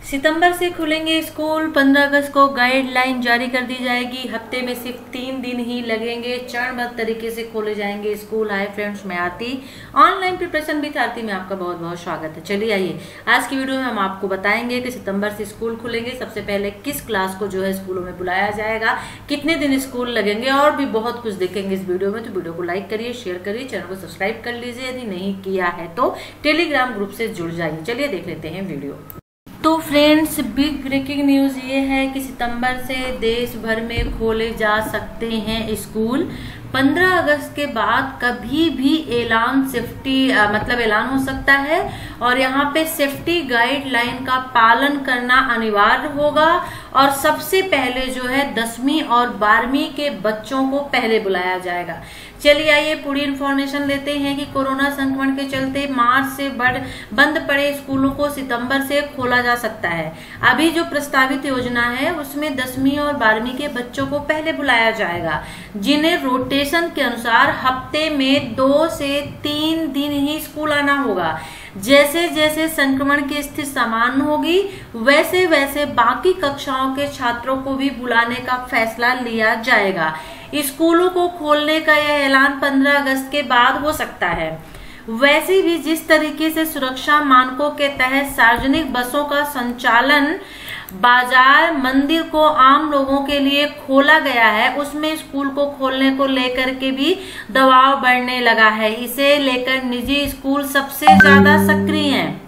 सितंबर से खुलेंगे स्कूल। 15 अगस्त को गाइडलाइन जारी कर दी जाएगी। हफ्ते में सिर्फ 3 दिन ही लगेंगे। चरणबद्ध तरीके से खोले जाएंगे स्कूल। हाय फ्रेंड्स, मैं Aarti, online preparation with Aarti में आपका बहुत बहुत स्वागत है। चलिए आइए, आज की वीडियो में हम आपको बताएंगे कि सितंबर से स्कूल खुलेंगे। सबसे पहले किस क्लास को जो है स्कूलों में बुलाया जाएगा, कितने दिन स्कूल लगेंगे, और भी बहुत कुछ देखेंगे इस वीडियो में। तो वीडियो को लाइक करिए, शेयर करिए, चैनल को सब्सक्राइब कर लीजिए। यदि नहीं किया है तो टेलीग्राम ग्रुप से जुड़ जाइए। चलिए देख लेते हैं वीडियो। तो फ्रेंड्स, बिग ब्रेकिंग न्यूज़ ये है कि सितंबर से देश भर में खोले जा सकते हैं स्कूल। 15 अगस्त के बाद कभी भी ऐलान हो सकता है और यहाँ पे सेफ्टी गाइडलाइन का पालन करना अनिवार्य होगा। और सबसे पहले जो है 10वीं और 12वीं के बच्चों को पहले बुलाया जाएगा। चलिए आइए पूरी इन्फॉर्मेशन लेते हैं कि कोरोना संक्रमण के चलते मार्च से बंद पड़े स्कूलों को सितंबर से खोला जा सकता है। अभी जो प्रस्तावित योजना है उसमें 10वीं और 12वीं के बच्चों को पहले बुलाया जाएगा, जिन्हें रोटेशन के अनुसार हफ्ते में 2 से 3 दिन ही स्कूल आना होगा। जैसे जैसे संक्रमण की स्थिति सामान्य होगी वैसे वैसे बाकी कक्षाओं के छात्रों को भी बुलाने का फैसला लिया जाएगा। स्कूलों को खोलने का यह ऐलान 15 अगस्त के बाद हो सकता है। वैसे भी जिस तरीके से सुरक्षा मानकों के तहत सार्वजनिक बसों का संचालन, बाजार, मंदिर को आम लोगों के लिए खोला गया है, उसमें स्कूल को खोलने को लेकर के भी दबाव बढ़ने लगा है। इसे लेकर निजी स्कूल सबसे ज्यादा सक्रिय हैं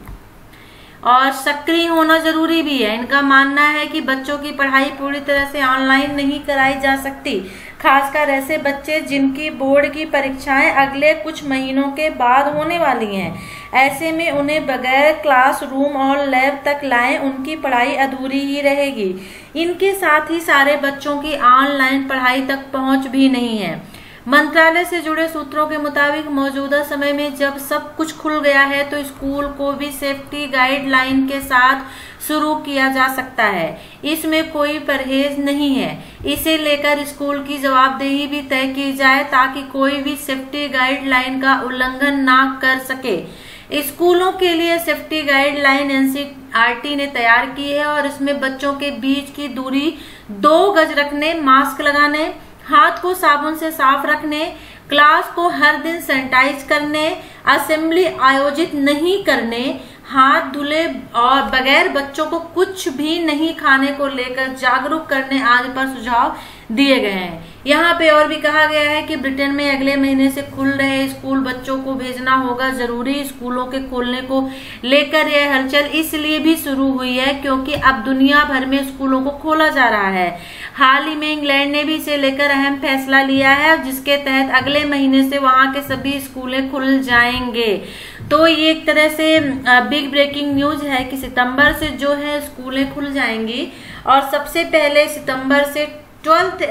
और सक्रिय होना जरूरी भी है। इनका मानना है कि बच्चों की पढ़ाई पूरी तरह से ऑनलाइन नहीं कराई जा सकती, खासकर ऐसे बच्चे जिनकी बोर्ड की परीक्षाएं अगले कुछ महीनों के बाद होने वाली हैं। ऐसे में उन्हें बगैर क्लासरूम और लैब तक लाए उनकी पढ़ाई अधूरी ही रहेगी। इनके साथ ही सारे बच्चों की ऑनलाइन पढ़ाई तक पहुंच भी नहीं है। मंत्रालय से जुड़े सूत्रों के मुताबिक मौजूदा समय में जब सब कुछ खुल गया है तो स्कूल को भी सेफ्टी गाइडलाइन के साथ शुरू किया जा सकता है। इसमें कोई परहेज नहीं है। इसे लेकर स्कूल की जवाबदेही भी तय की जाए ताकि कोई भी सेफ्टी गाइडलाइन का उल्लंघन ना कर सके। स्कूलों के लिए सेफ्टी गाइडलाइन एनसीईआरटी ने तैयार की है और इसमें बच्चों के बीच की दूरी 2 गज रखने, मास्क लगाने, हाथ को साबुन से साफ रखने, क्लास को हर दिन सैनिटाइज करने, असेंबली आयोजित नहीं करने, हाथ धुले और बगैर बच्चों को कुछ भी नहीं खाने को लेकर जागरूक करने आदि पर सुझाव दिए गए हैं। यहाँ पे और भी कहा गया है कि ब्रिटेन में अगले महीने से खुल रहे स्कूल बच्चों को भेजना होगा जरूरी। स्कूलों के खोलने को लेकर यह हलचल इसलिए भी शुरू हुई है क्योंकि अब दुनिया भर में स्कूलों को खोला जा रहा है। हाल ही में इंग्लैंड ने भी इसे लेकर अहम फैसला लिया है जिसके तहत अगले महीने से वहां के सभी स्कूलें खुल जाएंगे। तो ये एक तरह से बिग ब्रेकिंग न्यूज है कि सितंबर से जो है स्कूलें खुल जाएंगी और सबसे पहले सितंबर से 11th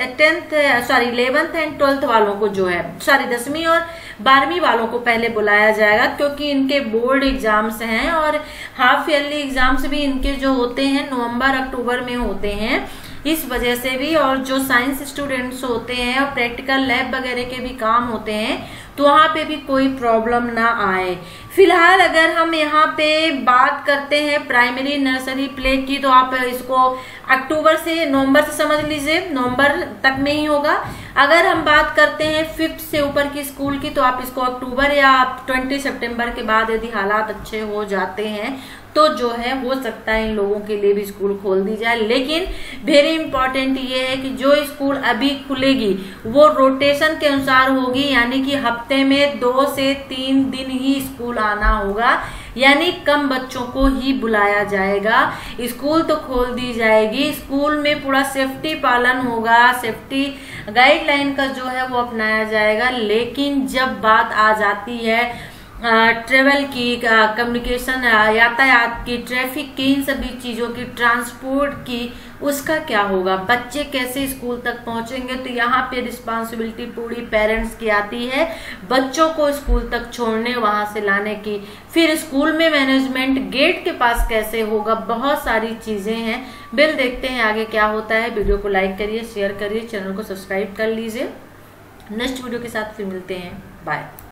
एंड 12th वालों को जो है 10वीं और 12वीं वालों को पहले बुलाया जाएगा क्योंकि इनके बोर्ड एग्जाम्स हैं और हाफ ईयरली एग्जाम्स भी इनके जो होते हैं नवंबर अक्टूबर में होते हैं। इस वजह से भी, और जो साइंस स्टूडेंट्स होते हैं और प्रैक्टिकल लैब वगैरह के भी काम होते हैं तो वहाँ पे भी कोई प्रॉब्लम ना आए। फिलहाल अगर हम यहाँ पे बात करते हैं प्राइमरी, नर्सरी, प्ले की तो आप इसको अक्टूबर से नवंबर से समझ लीजिए, नवंबर तक में ही होगा। अगर हम बात करते हैं 5th से ऊपर की स्कूल की तो आप इसको अक्टूबर या 20 सितंबर के बाद यदि हालात अच्छे हो जाते हैं तो जो है हो सकता है इन लोगों के लिए भी स्कूल खोल दी जाए। लेकिन वेरी इंपॉर्टेंट ये है कि जो स्कूल अभी खुलेगी वो रोटेशन के अनुसार होगी, यानी कि हफ्ते में 2 से 3 दिन ही स्कूल आना होगा, यानी कम बच्चों को ही बुलाया जाएगा। स्कूल तो खोल दी जाएगी, स्कूल में पूरा सेफ्टी पालन होगा, सेफ्टी गाइडलाइन का जो है वो अपनाया जाएगा। लेकिन जब बात आ जाती है ट्रेवल की, कम्युनिकेशन, यातायात की, ट्रैफिक की, इन सभी चीजों की, ट्रांसपोर्ट की, उसका क्या होगा, बच्चे कैसे स्कूल तक पहुंचेंगे। तो यहाँ पे रिस्पांसिबिलिटी पूरी पेरेंट्स की आती है, बच्चों को स्कूल तक छोड़ने, वहां से लाने की। फिर स्कूल में मैनेजमेंट गेट के पास कैसे होगा, बहुत सारी चीजें हैं। बिल देखते हैं आगे क्या होता है। वीडियो को लाइक करिए, शेयर करिए, चैनल को सब्सक्राइब कर लीजिए। नेक्स्ट वीडियो के साथ फिर मिलते हैं। बाय।